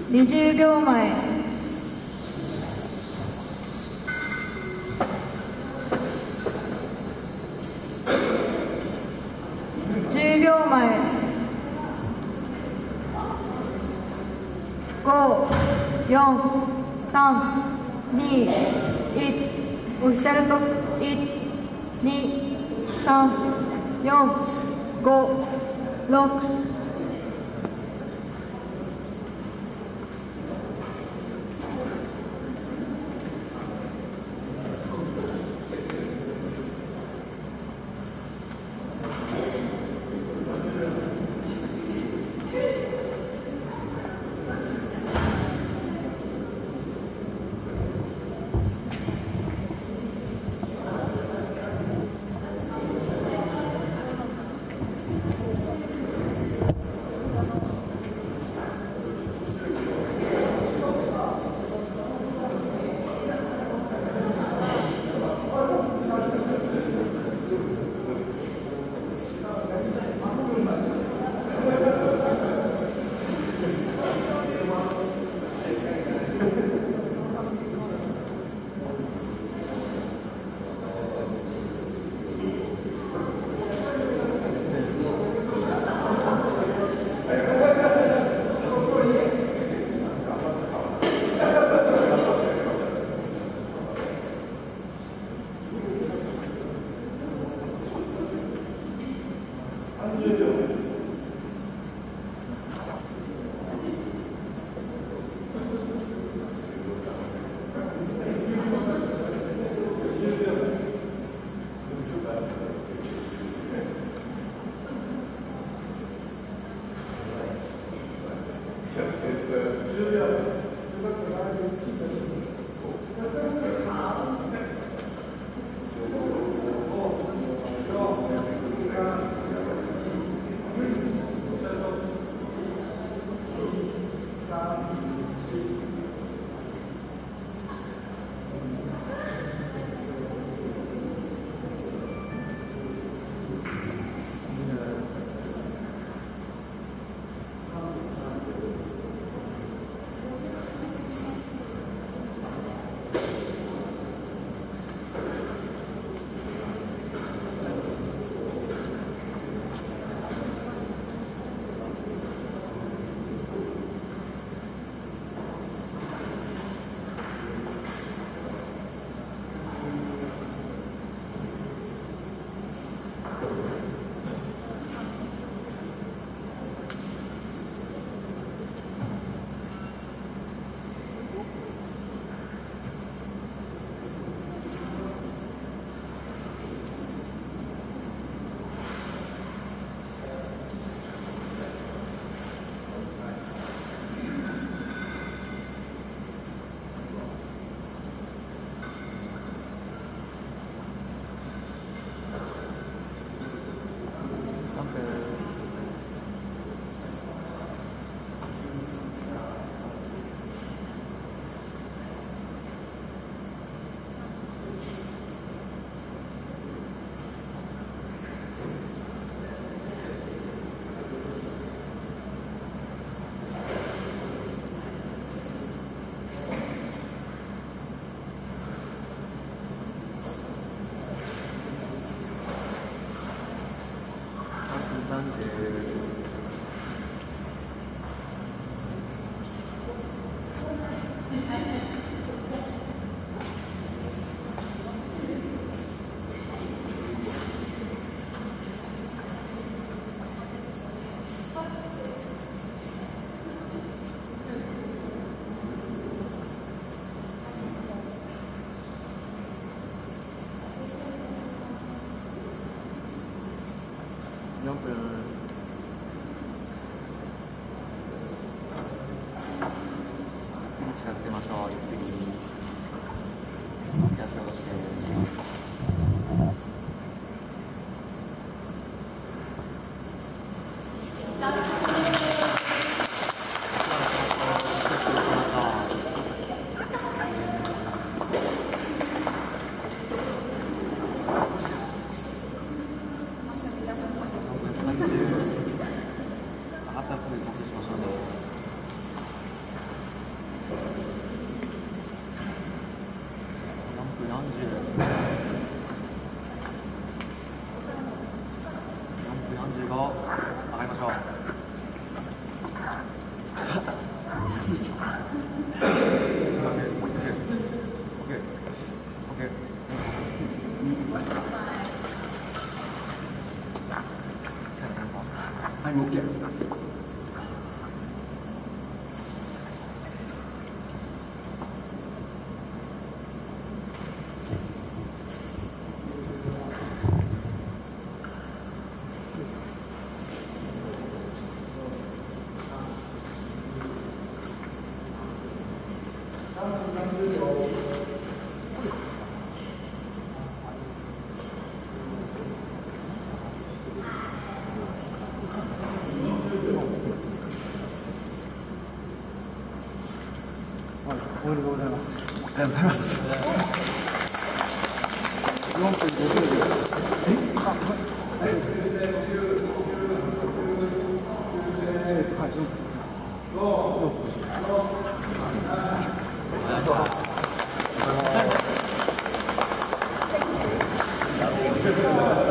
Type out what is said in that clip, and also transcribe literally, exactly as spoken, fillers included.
にじゅうびょうまえ。じゅうびょうまえ。ご、よん、さん、に、いち。オフィシャルトいち、に、さん、よん、ご、ろく。 よんぷん。ピンチ近づけましょう。ゆっくり足を下ろして上がったらすぐにタッチしましょうね。 分よんじゅう。よんぷんよんじゅうご。上がりましょう。ついちゃう。オッケー、オッケー、オッケー、オッケー。はい、オッケー。 おめでとうございます。 ありがとうございます。 よんぷんごじゅうびょう。えっはい、よんぷん。よんぷん。